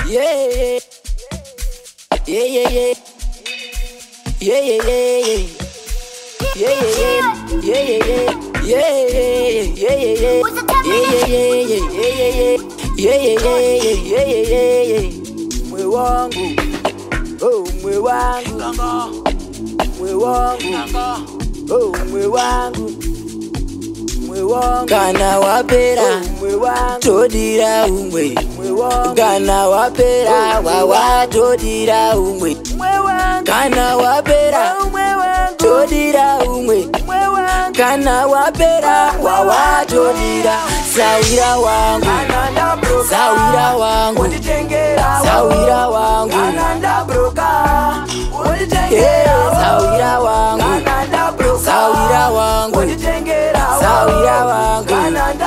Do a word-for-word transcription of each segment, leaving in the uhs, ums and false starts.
Yeah, yeah, yeah, yeah, yeah, yeah, yeah. Yeah, yeah, yeah, yeah, yeah, yeah, yeah, yeah, yeah, yeah, yeah, yeah, yeah. Mwe wangu, oh mwe wangu, mwe wangu, oh mwe wangu, mwe wangu. Kana wapera, mwe wangu, todira umwe. Kana wapera, wawa todira umwe. Kana wapera, todira umwe. Kana wapera, wawa todira. Sahwira wangu, Sahwira wangu, Sahwira wangu, yeah, Sahwira wangu, Sahwira wangu, Sahwira wangu.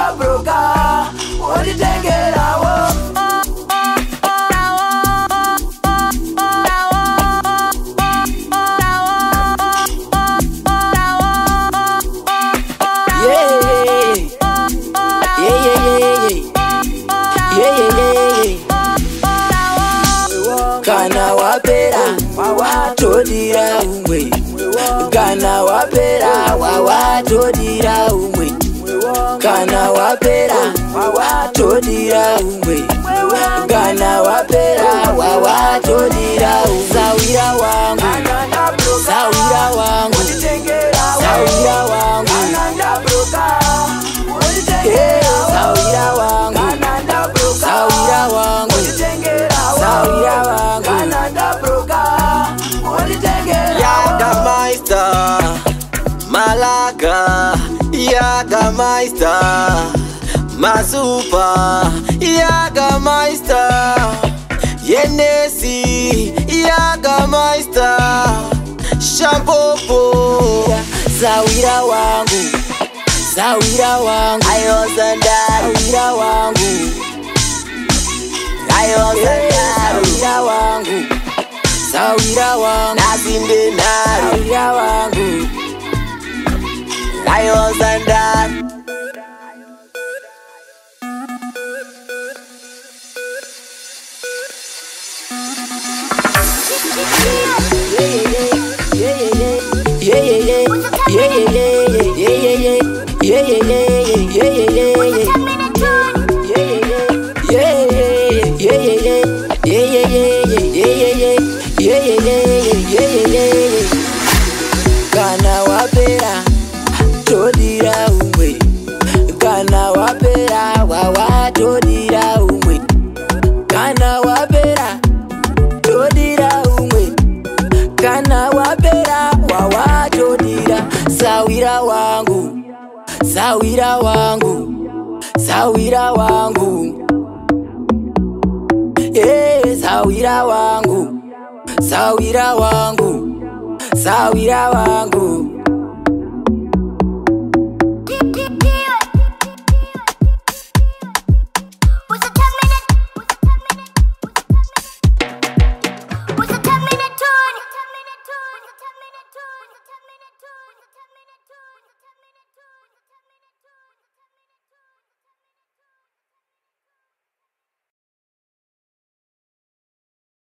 Kana wapera, wawa todira umwe. Kana wapera, wawa todira umwe. Kana wapera, wawa todira umwe. Kana wapera, wawa todira umwe. Sahwira wangu, Sahwira wangu, Sahwira wangu, yeah, Sahwira wangu, Sahwira wangu, Sahwira wangu. Yagameister, Malaga, Yagameister, Masupa, Yagameister, Yenesi, Yagameister, Shampopo, Sahwira wangu, Sahwira wangu, Sahwira wangu, Sahwira wangu, Sahwira wangu, Sahwira wangu. Kana wapera, todira umwe. Kana wapera, wawa todira umwe. Kana wapera, todira umwe. Kana wapera, wawa todira. Sahwira wangu, Sahwira wangu, Sahwira wangu, yeah, Sahwira wangu, Sahwira wangu, Sahwira wangu.